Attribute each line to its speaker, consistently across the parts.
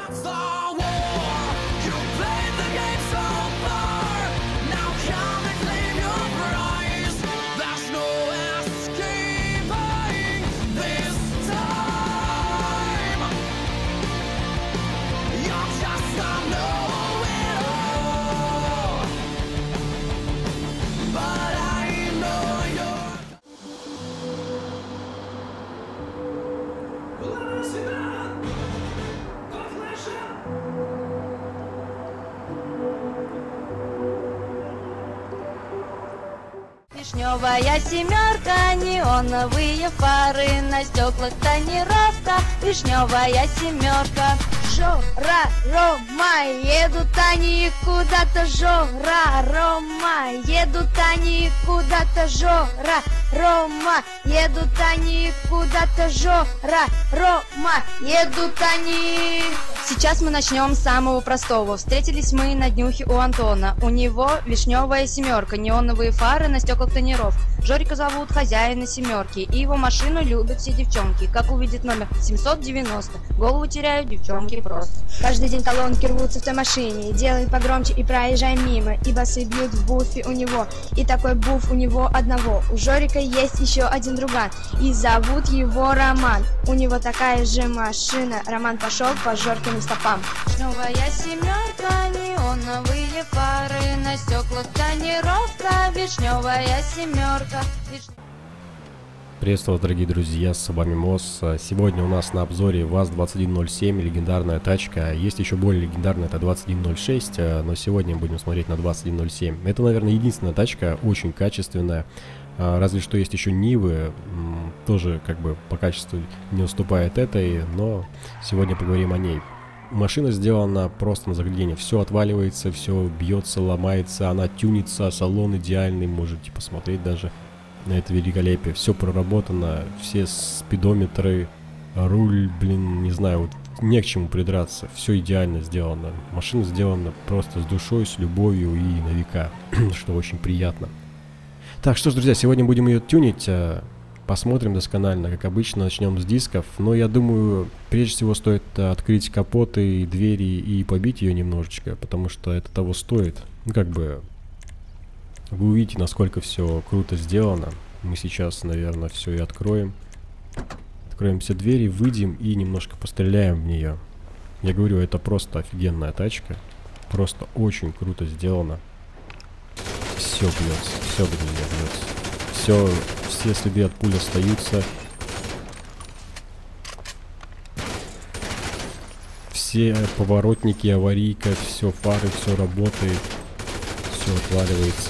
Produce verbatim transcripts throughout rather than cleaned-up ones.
Speaker 1: Вишневая семерка, неоновые фары, на стеклах тонировка. Вишневая семерка. Жора, Рома, едут они куда-то. Жора, Рома, едут они куда-то. Жора, Рома, едут они куда-то. Жора, Рома, едут они. Сейчас мы начнем с самого простого. Встретились мы на днюхе у Антона. У него вишневая семерка, неоновые фары, на стеклах тонировка. Жорика зовут хозяина семерки, и его машину любят все девчонки. Как увидит номер семьсот девяносто, голову теряют девчонки просто.
Speaker 2: Каждый день колонки рвутся в той машине, делай погромче и проезжай мимо, и басы бьют в буфе у него, и такой буф у него одного. У Жорика есть еще один друган, и зовут его Роман. У него такая же машина, Роман пошел по Жоркиным стопам.
Speaker 1: Вишневая семерка, неоновые фары, на стеклах тонировка. Вишневая семерка. Виш...
Speaker 3: Приветствую вас, дорогие друзья, с вами Мосс. Сегодня у нас на обзоре ВАЗ двадцать один ноль семь, легендарная тачка. Есть еще более легендарная, это двадцать один ноль шесть, но сегодня мы будем смотреть на двадцать один ноль семь. Это, наверное, единственная тачка, очень качественная. Разве что есть еще Нивы, тоже как бы по качеству не уступает этой, но сегодня поговорим о ней. Машина сделана просто на заглядение, все отваливается, все бьется, ломается, она тюнится, салон идеальный, можете посмотреть даже на это великолепие. Все проработано, все спидометры, руль, блин, не знаю, вот не к чему придраться, все идеально сделано. Машина сделана просто с душой, с любовью и на века, что очень приятно. Так, что ж, друзья, сегодня будем ее тюнить, посмотрим досконально, как обычно, начнем с дисков. Но я думаю, прежде всего стоит открыть капоты и двери и побить ее немножечко, потому что это того стоит. Ну, как бы, вы увидите, насколько все круто сделано. Мы сейчас, наверное, все и откроем. Откроем все двери, выйдем и немножко постреляем в нее. Я говорю, это просто офигенная тачка. Просто очень круто сделано. Все бьется, все, блин, бьется. Все, все следы от пуль остаются. Все поворотники, аварийка, все, фары, все работает. Все отваливается.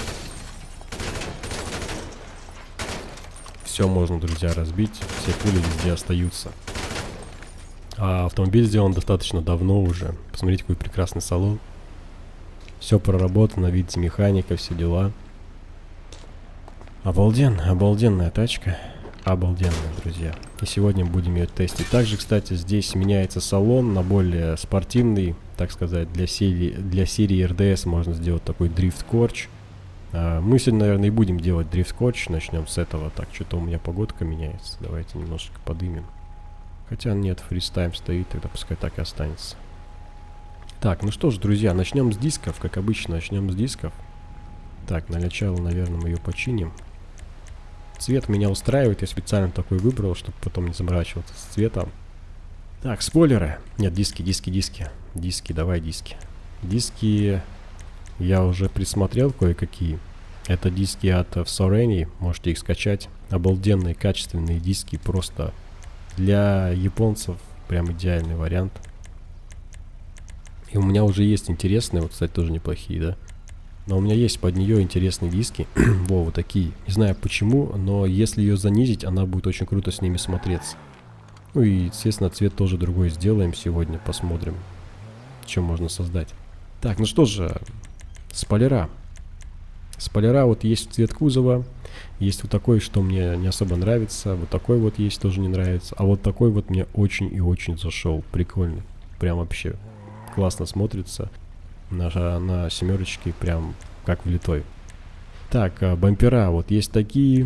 Speaker 3: Все можно, друзья, разбить. Все пули везде остаются. А автомобиль сделан достаточно давно уже. Посмотрите, какой прекрасный салон. Все проработано, видите, механика, все дела. Обалден, обалденная тачка. Обалденная, друзья. И сегодня будем ее тестить. Также, кстати, здесь меняется салон на более спортивный, так сказать, для серии, для серии эр дэ эс можно сделать такой дрифт-корч. А, мы сегодня, наверное, и будем делать дрифт-корч. Начнем с этого. Так, что-то у меня погодка меняется. Давайте немножечко подымем. Хотя нет, фристайм стоит, тогда пускай так и останется. Так, ну что ж, друзья, начнем с дисков. Как обычно, начнем с дисков. Так, на начало, наверное, мы ее починим. Цвет меня устраивает, я специально такой выбрал, чтобы потом не заморачиваться с цветом. Так, спойлеры. Нет, диски, диски, диски. Диски, давай диски. Диски я уже присмотрел кое-какие. Это диски от Soreni, можете их скачать. Обалденные, качественные диски, просто для японцев прям идеальный вариант. И у меня уже есть интересные, вот, кстати, тоже неплохие, да? Но у меня есть под нее интересные диски. Во, вот такие. Не знаю почему, но если ее занизить, она будет очень круто с ними смотреться. Ну и, естественно, цвет тоже другой сделаем сегодня. Посмотрим, что можно создать. Так, ну что же, спойлера. Спойлера вот есть цвет кузова. Есть вот такой, что мне не особо нравится. Вот такой вот есть, тоже не нравится. А вот такой вот мне очень и очень зашел. Прикольный. Прям вообще классно смотрится. На, на семерочке прям как влитой. Так, а, бампера. Вот есть такие.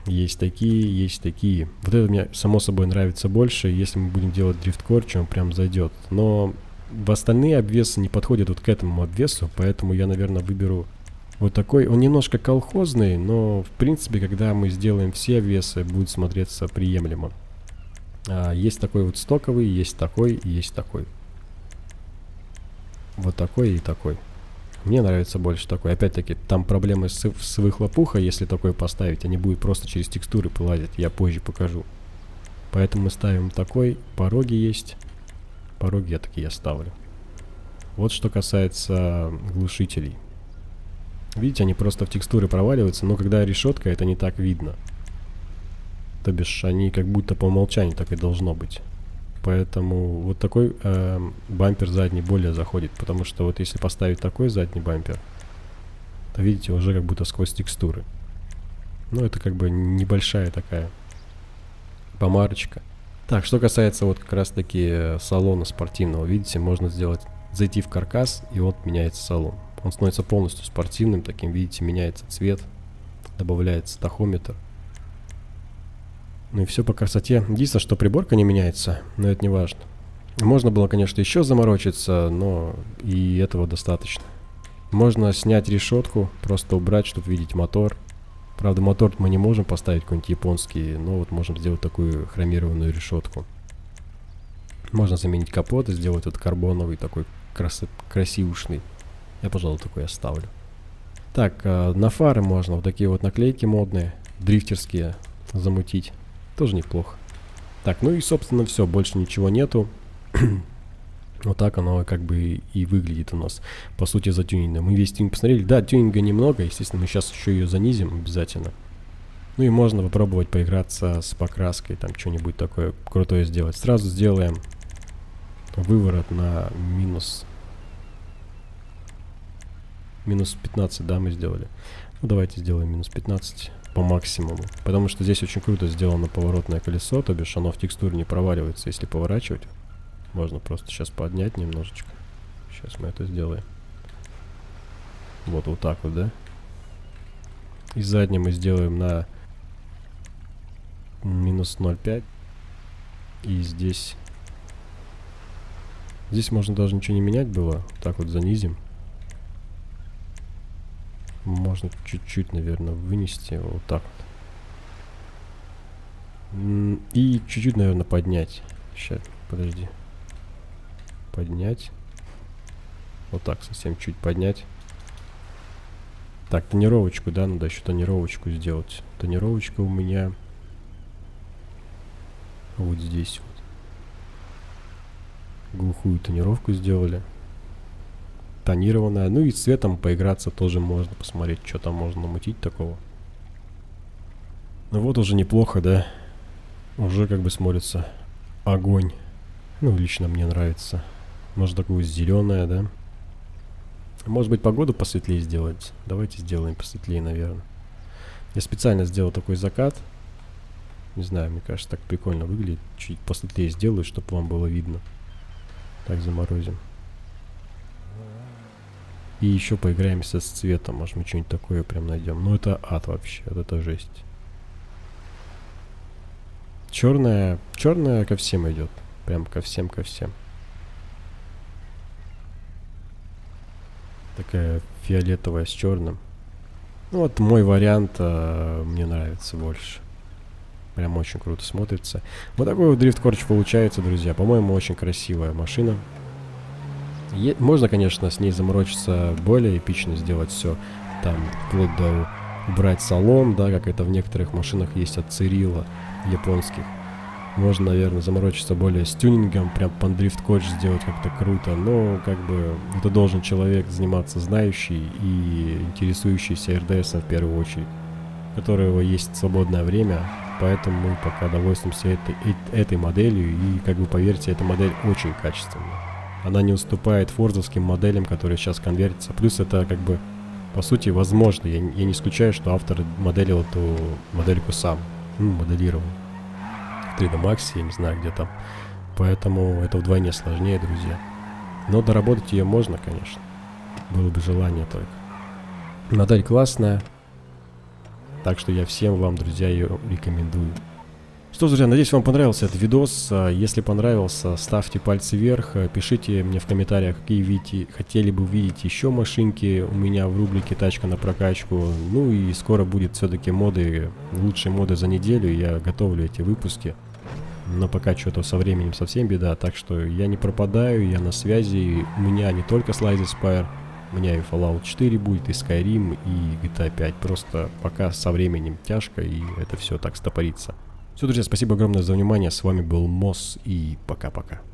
Speaker 3: Есть такие, есть такие. Вот это мне, само собой, нравится больше, если мы будем делать дрифткор, чем прям зайдет. Но в остальные обвесы не подходят вот к этому обвесу, поэтому я, наверное, выберу вот такой. Он немножко колхозный, но, в принципе, когда мы сделаем все обвесы, будет смотреться приемлемо. А, есть такой вот стоковый, есть такой и есть такой. Вот такой и такой. Мне нравится больше такой. Опять-таки, там проблемы с, с выхлопухой, если такой поставить, они будут просто через текстуры вылазить. Я позже покажу. Поэтому мы ставим такой. Пороги есть. Пороги я такие оставлю. Вот что касается глушителей. Видите, они просто в текстуры проваливаются, но когда решетка, это не так видно. То бишь, они как будто по умолчанию так и должно быть. Поэтому вот такой э, бампер задний более заходит, потому что вот если поставить такой задний бампер, то видите, уже как будто сквозь текстуры. Ну, это как бы небольшая такая помарочка. Так, что касается вот как раз таки салона спортивного, видите, можно сделать, зайти в каркас, и вот меняется салон. Он становится полностью спортивным, таким, видите, меняется цвет, добавляется тахометр. Ну и все по красоте. Единственное, что приборка не меняется, но это не важно. Можно было, конечно, еще заморочиться, но и этого достаточно. Можно снять решетку, просто убрать, чтобы видеть мотор. Правда, мотор мы не можем поставить какой-нибудь японский, но вот можем сделать такую хромированную решетку. Можно заменить капот и сделать вот карбоновый, такой крас красивушный. Я, пожалуй, такой оставлю. Так, э, на фары можно вот такие вот наклейки модные, дрифтерские, замутить. Тоже неплохо. Так, ну и, собственно, все, больше ничего нету. Вот так оно как бы и выглядит у нас, по сути, затюнено. Мы весь тюнинг посмотрели. Да, тюнинга немного, естественно, мы сейчас еще ее занизим обязательно. Ну и можно попробовать поиграться с покраской, там что-нибудь такое крутое сделать. Сразу сделаем выворот на минус... Минус пятнадцать, да, мы сделали. Ну, давайте сделаем минус пятнадцать по максимуму. Потому что здесь очень круто сделано поворотное колесо, то бишь оно в текстуре не проваливается, если поворачивать. Можно просто сейчас поднять немножечко. Сейчас мы это сделаем. Вот, вот так вот, да? И задний мы сделаем на минус ноль пять. И здесь... Здесь можно даже ничего не менять было. Так вот занизим. Можно чуть-чуть, наверное, вынести вот так вот. И чуть-чуть, наверное, поднять. Сейчас, подожди. Поднять. Вот так, совсем чуть поднять. Так, тонировочку, да, надо еще тонировочку сделать. Тонировочка у меня вот здесь вот. Глухую тонировку сделали. Тонированная. Ну и с цветом поиграться тоже можно, посмотреть, что там можно намутить такого. Ну вот уже неплохо, да? Уже как бы смотрится огонь. Ну, лично мне нравится. Может, такое зеленое, да? Может быть, погоду посветлее сделать? Давайте сделаем посветлее, наверное. Я специально сделал такой закат. Не знаю, мне кажется, так прикольно выглядит. Чуть посветлее сделаю, чтобы вам было видно. Так, заморозим. И еще поиграемся с цветом. Может, мы что-нибудь такое прям найдем. Ну, это ад вообще. Вот это жесть. Черная. Черная ко всем идет. Прям ко всем, ко всем. Такая фиолетовая с черным. Ну, вот мой вариант а, мне нравится больше. Прям очень круто смотрится. Вот такой вот дрифт корч получается, друзья. По-моему, очень красивая машина. Е можно, конечно, с ней заморочиться, более эпично сделать все. Там, вплоть до убрать салон, да, как это в некоторых машинах есть от Цирилла, японских. Можно, наверное, заморочиться более с тюнингом, прям под дрифт корч сделать как-то круто. Но, как бы, это должен человек заниматься знающий и интересующийся эр дэ эсом в первую очередь, у которого есть свободное время. Поэтому мы пока довольствуемся этой, этой моделью. И, как бы, поверьте, эта модель очень качественная. Она не уступает фордовским моделям, которые сейчас конвертятся. Плюс это, как бы, по сути, возможно. Я, я не исключаю, что автор моделил эту модельку сам. Ну, моделировал. В три дэ Max, я не знаю, где там. Поэтому это вдвойне сложнее, друзья. Но доработать ее можно, конечно. Было бы желание только. Модель классная. Так что я всем вам, друзья, ее рекомендую. Что ж, друзья, надеюсь, вам понравился этот видос. Если понравился, ставьте пальцы вверх, пишите мне в комментариях, какие видите, хотели бы увидеть еще машинки у меня в рубрике «Тачка на прокачку». Ну и скоро будет все-таки моды, лучшие моды за неделю, я готовлю эти выпуски. Но пока что-то со временем совсем беда, так что я не пропадаю, я на связи. У меня не только Slay the Spire, у меня и Fallout четыре будет, и Skyrim, и джи ти эй пять. Просто пока со временем тяжко, и это все так стопорится. Все, друзья, спасибо огромное за внимание. С вами был Мосс, и пока-пока.